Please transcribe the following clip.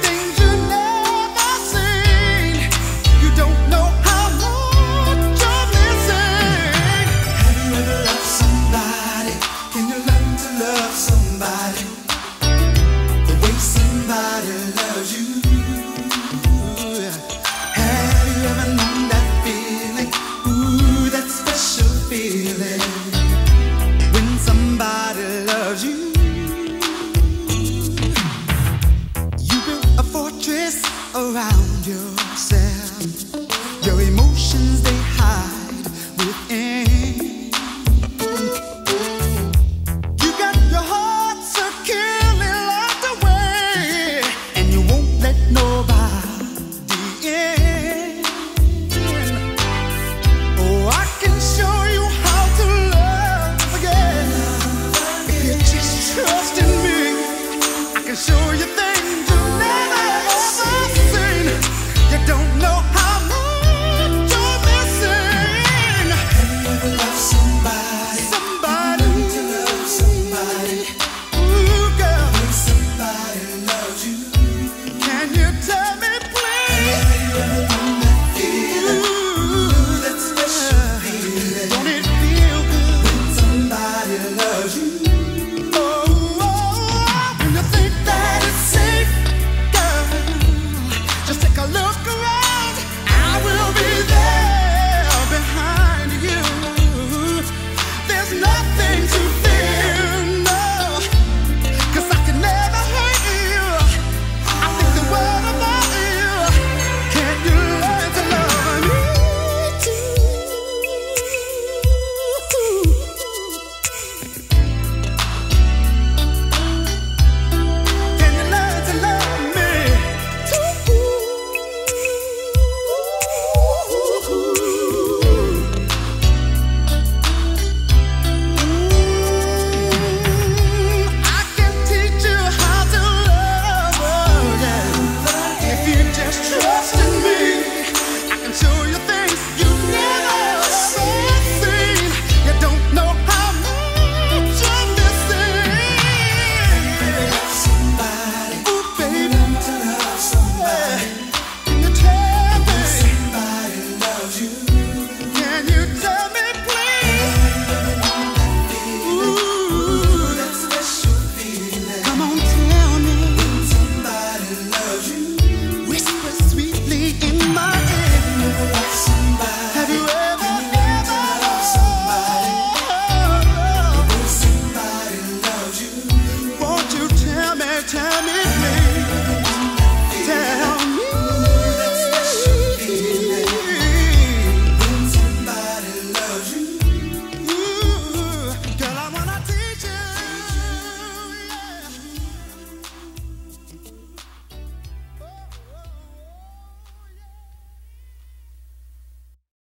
things you never seen. You don't know how much you're missing. Have you ever loved somebody? Can you learn to love somebody the way somebody loves you? Have you ever known that feeling? Ooh, that special feeling when somebody loves you. You built a fortress around yourself. Your emotions they hide within. You got your heart securely locked away, and you won't let nobody in. Oh, I can show you how to love again. If you just trust in me, I can show you things you've never ever seen. You don't know how much you're missing. Have you ever loved somebody? Somebody. Learn to love somebody. Ooh, girl. When somebody loves you. Can you tell me